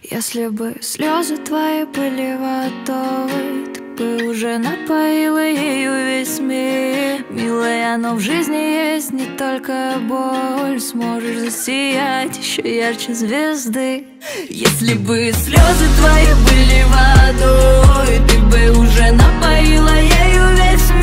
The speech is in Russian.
Если бы слезы твои были водой, ты бы уже напоила ею весь мир. Милая, но в жизни есть не только боль, сможешь засиять еще ярче звезды. Если бы слезы твои были водой, ты бы уже напоила ею весь мир.